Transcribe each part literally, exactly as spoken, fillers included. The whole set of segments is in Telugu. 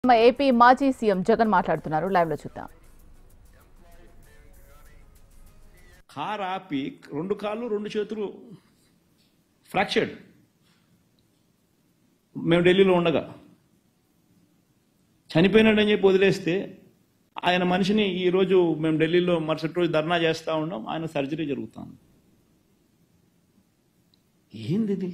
ఏపీ మాజీ సీఎం జగన్ మాట్లాడుతున్నారు. లైవ్ లో చూద్దాం. కార్ ఆపి రెండు కాళ్ళు రెండు చేతులు ఫ్రాక్చర్డ్. మేము ఢిల్లీలో ఉండగా చనిపోయినాడని చెప్పి వదిలేస్తే ఆయన మనిషిని ఈరోజు మేము ఢిల్లీలో మరుసటి రోజు ధర్నా చేస్తూ ఉన్నాం. ఆయన సర్జరీ జరుగుతుంది. ఏంది ఇది?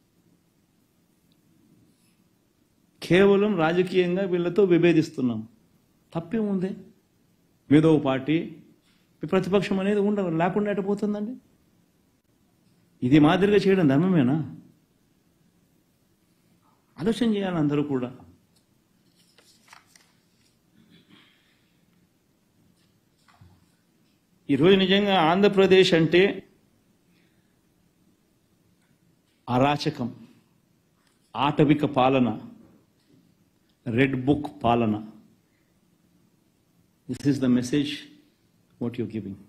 కేవలం రాజకీయంగా వీళ్ళతో విభేదిస్తున్నాం. తప్పేముంది? మీదో పార్టీ ప్రతిపక్షం అనేది ఉండ లేకుండా ఎట్టపోతుందండి? ఇది మాదిరిగా చేయడం ధర్మమేనా? ఆలోచన చేయాలి అందరూ కూడా. ఈరోజు నిజంగా ఆంధ్రప్రదేశ్ అంటే అరాచకం, ఆటవిక పాలన, రెడ్ బుక్ పాలన. This is the message what you giving.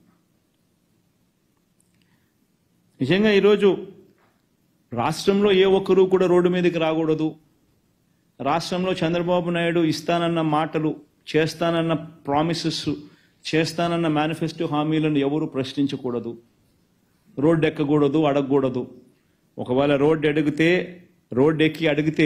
నిజంగా ఈరోజు రాష్ట్రంలో ఏ ఒక్కరూ కూడా రోడ్డు మీదకి రాకూడదు. రాష్ట్రంలో చంద్రబాబు నాయుడు ఇస్తానన్న మాటలు, చేస్తానన్న ప్రామిసెస్, చేస్తానన్న మేనిఫెస్టో హామీలను ఎవరు ప్రశ్నించకూడదు. రోడ్డు ఎక్కకూడదు, అడగకూడదు. ఒకవేళ రోడ్డు అడిగితే, రోడ్డు ఎక్కి అడిగితే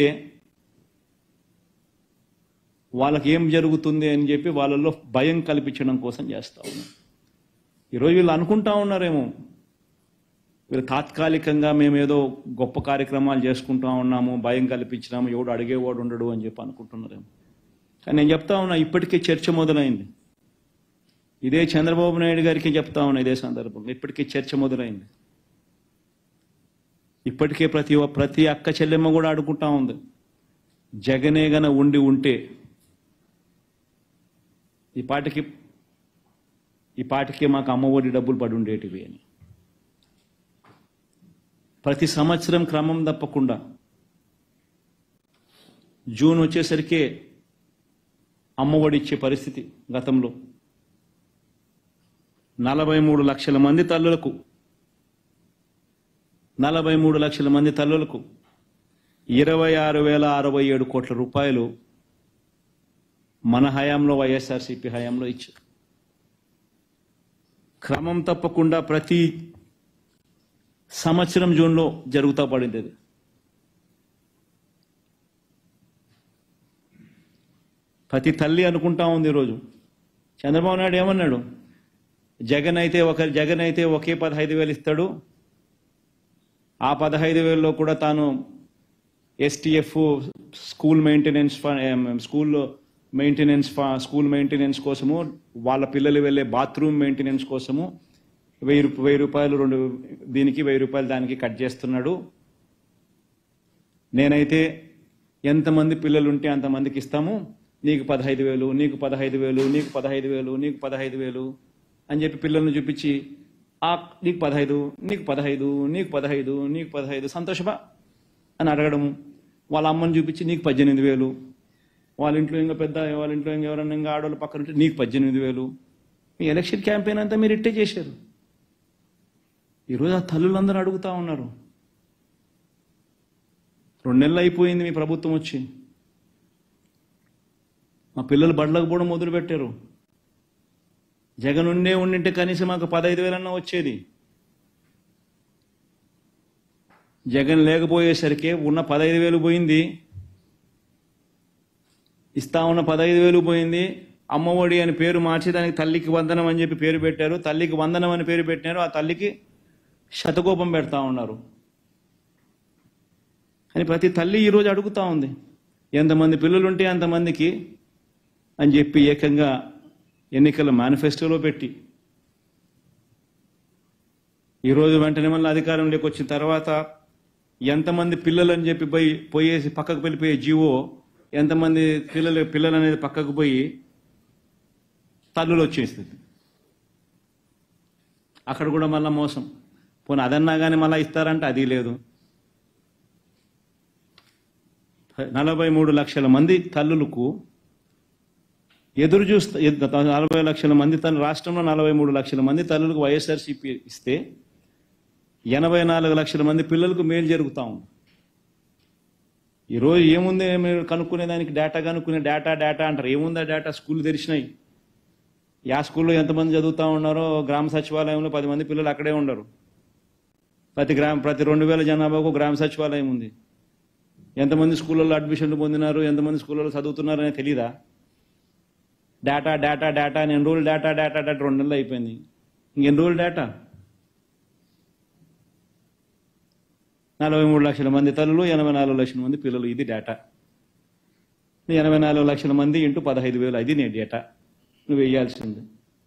వాళ్ళకి ఏం జరుగుతుంది అని చెప్పి వాళ్ళల్లో భయం కల్పించడం కోసం చేస్తూ ఉన్నారు. ఈరోజు వీళ్ళు అనుకుంటా ఉన్నారేమో, వీళ్ళు తాత్కాలికంగా మేము ఏదో గొప్ప కార్యక్రమాలు చేసుకుంటా ఉన్నాము, భయం కల్పించినాము, ఎవడు అడిగేవాడు ఉండడు అని చెప్పి అనుకుంటున్నారేమో. కానీ నేను చెప్తా ఉన్నా, ఇప్పటికే చర్చ మొదలైంది. ఇదే చంద్రబాబు నాయుడు గారికి చెప్తా ఉన్నా ఇదే సందర్భంగా, ఇప్పటికే చర్చ మొదలైంది. ఇప్పటికే ప్రతి ప్రతి అక్క చెల్లెమ్మ కూడా అడుగుంటా ఉంది, జగనే గన ఉండి ఉంటే ఈ పాటికి ఈ పాటికి మాకు అమ్మఒడి డబ్బులు పడి ఉండేటివి అని. ప్రతి సంవత్సరం క్రమం తప్పకుండా జూన్ వచ్చేసరికి అమ్మఒడి ఇచ్చే పరిస్థితి. గతంలో నలభై మూడు లక్షల మంది తల్లులకు నలభై మూడు లక్షల మంది తల్లులకు ఇరవై ఆరు వేల అరవై ఏడు కోట్ల రూపాయలు మన హయాంలో, వైఎస్ఆర్సీపీ హయాంలో ఇచ్చారు. క్రమం తప్పకుండా ప్రతి సంవత్సరం జూన్లో జరుగుతూ పడింది. అది ప్రతి తల్లి అనుకుంటా ఉంది. ఈరోజు చంద్రబాబు నాయుడు ఏమన్నాడు? జగన్ అయితే ఒక జగన్ అయితే ఒకే పదహైదు వేలు ఇస్తాడు, ఆ పదహైదు వేలలో కూడా తాను ఎస్టీఎఫ్ స్కూల్ మెయింటెనెన్స్ స్కూల్లో మెయింటెనెన్స్ స్కూల్ మెయింటెనెన్స్ కోసము, వాళ్ళ పిల్లలు వెళ్ళే బాత్రూమ్ మెయింటెనెన్స్ కోసము వెయ్యి వెయ్యి రూపాయలు రెండు దీనికి వెయ్యి రూపాయలు దానికి కట్ చేస్తున్నాడు. నేనైతే ఎంతమంది పిల్లలు ఉంటే అంతమందికి ఇస్తాము, నీకు పదహైదు వేలు నీకు పదహైదు వేలు నీకు పదహైదు వేలు నీకు పదహైదు వేలు అని చెప్పి పిల్లల్ని చూపించి, ఆ నీకు పదహైదు నీకు పదహైదు నీకు పదహైదు నీకు పదహైదు సంతోషమా అని అడగడము. వాళ్ళ అమ్మని చూపించి నీకు పద్దెనిమిది వేలు, వాళ్ళ ఇంట్లో ఇంకా పెద్ద వాళ్ళ ఇంట్లో ఇంకా ఎవరన్నా ఇంకా ఆడవాళ్ళు పక్కన ఉంటే నీకు పద్దెనిమిది వేలు. మీ ఎలక్షన్ క్యాంపెయిన్ అంతా మీరు ఇట్టే చేశారు. ఈరోజు ఆ తల్లులందరూ అడుగుతూ ఉన్నారు. రెండు నెలలు అయిపోయింది మీ ప్రభుత్వం వచ్చి, మా పిల్లలు బళ్ళకు కూడా మొదలు పెట్టారు. జగన్ ఉండే ఉండింటే కనీసం మాకు పదహైదు వేలన్నా వచ్చేది. జగన్ లేకపోయేసరికి ఉన్న పదహైదు వేలు పోయింది, ఇస్తా ఉన్న పదహైదు వేలు పోయింది. అమ్మఒడి అని పేరు మార్చి దానికి తల్లికి వందనం అని చెప్పి పేరు పెట్టారు. తల్లికి వందనం అని పేరు పెట్టినారు, ఆ తల్లికి శతకోపం పెడతా ఉన్నారు. అని ప్రతి తల్లి ఈరోజు అడుగుతూ ఉంది, ఎంతమంది పిల్లలు ఉంటే అంతమందికి అని చెప్పి ఏకంగా ఎన్నికల మేనిఫెస్టోలో పెట్టి, ఈరోజు వెంటనే మళ్ళీ అధికారంలోకి వచ్చిన తర్వాత ఎంతమంది పిల్లలు అని చెప్పి పోయి పోయేసి పక్కకు వెళ్ళిపోయే జీవో, ఎంతమంది పిల్లలు పిల్లలు అనేది పక్కకు పోయి తల్లులు వచ్చేస్తుంది. అక్కడ కూడా మళ్ళీ మోసం. పోనీ అదన్నా కానీ మళ్ళీ ఇస్తారంటే అది లేదు. నలభై మూడు లక్షల మంది తల్లులకు ఎదురు చూస్తా నలభై లక్షల మంది తల్లు రాష్ట్రంలో నలభై మూడు లక్షల మంది తల్లులకు వైఎస్ఆర్సీపీ ఇస్తే ఎనభై నాలుగు లక్షల మంది పిల్లలకు మేలు జరుగుతా ఉంది. ఈరోజు ఏముంది మీరు కనుక్కునే దానికి డేటా కనుక్కునే డేటా డేటా అంటారు. ఏముందా డేటా? స్కూల్ తెరిచినాయి. యా స్కూల్లో ఎంతమంది చదువుతూ ఉన్నారో గ్రామ సచివాలయంలో పది మంది పిల్లలు అక్కడే ఉండరు. ప్రతి గ్రామ ప్రతి రెండు వేల జనాభాకు గ్రామ సచివాలయం ఉంది. ఎంతమంది స్కూళ్ళల్లో అడ్మిషన్లు పొందినారు, ఎంతమంది స్కూళ్ళలో చదువుతున్నారు అనేది తెలీదా? డేటా డేటా డేటా అని ఎన్ని రోజులు డేటా డేటా డేటా రెండు నెలలు అయిపోయింది. ఇంకెన్ని రోజులు డేటా? నలభై మూడు లక్షల మంది తల్లులు, ఎనభై నాలుగు లక్షల మంది పిల్లలు. ఇది డేటా. ఎనభై నాలుగు లక్షల మంది ఇంటూ పదహైదు వేలు అది నీ డేటా. నువ్వు వేయాల్సింది.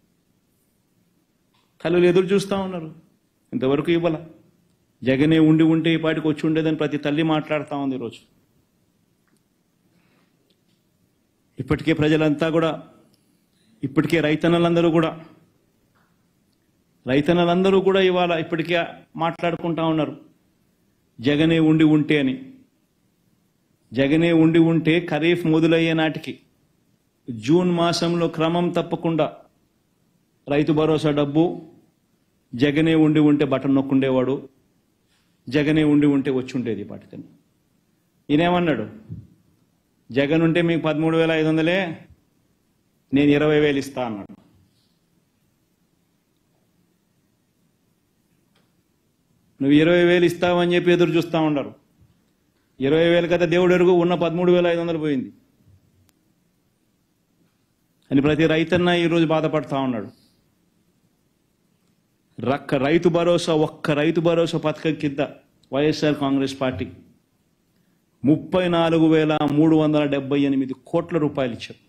తల్లులు ఎదురు చూస్తూ ఉన్నారు, ఇంతవరకు ఇవ్వాల. జగనే ఉండి ఉంటే ఈ పాటికి వచ్చి ఉండేదని ప్రతి తల్లి మాట్లాడుతూ ఉంది ఈరోజు. ఇప్పటికే ప్రజలంతా కూడా, ఇప్పటికే రైతన్నలందరూ కూడా రైతన్నలందరూ కూడా ఇవాళ ఇప్పటికే మాట్లాడుకుంటా ఉన్నారు జగనే ఉండి ఉంటే అని. జగనే ఉండి ఉంటే ఖరీఫ్ మొదలయ్యే నాటికి జూన్ మాసంలో క్రమం తప్పకుండా రైతు భరోసా డబ్బు జగనే ఉండి ఉంటే బటన్ నొక్కుండేవాడు, జగనే ఉండి ఉంటే వచ్చి ఉండేది పాటికని. ఈయనేమన్నాడు? జగన్ ఉంటే మీకు పదమూడు వేల ఐదు వందలే, నేను ఇరవై వేలు ఇస్తా అన్నాడు. నువ్వు ఇరవై వేలు ఇస్తావని చెప్పి ఎదురు చూస్తూ ఉండరు. ఇరవై వేలు కదా దేవుడు ఎరుగు, ఉన్న పదమూడు వేల ఐదు వందలు పోయింది అని ప్రతి రైతన్న ఈరోజు బాధపడతా ఉన్నాడు. రక్క రైతు భరోసా, ఒక్క రైతు భరోసా పథకం కింద వైఎస్ఆర్ కాంగ్రెస్ పార్టీ ముప్పై నాలుగు వేల మూడు వందల డెబ్బై ఎనిమిది కోట్ల రూపాయలు ఇచ్చారు.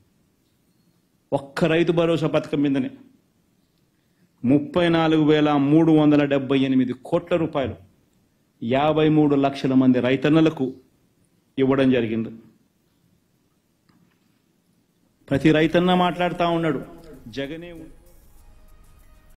ఒక్క రైతు భరోసా పథకం మీదనే ముప్పై నాలుగు వేల మూడు వందల డెబ్బై ఎనిమిది కోట్ల రూపాయలు యాభై మూడు లక్షల మంది రైతన్నలకు ఇవ్వడం జరిగింది. ప్రతి రైతన్న మాట్లాడుతూ ఉన్నాడు జగనే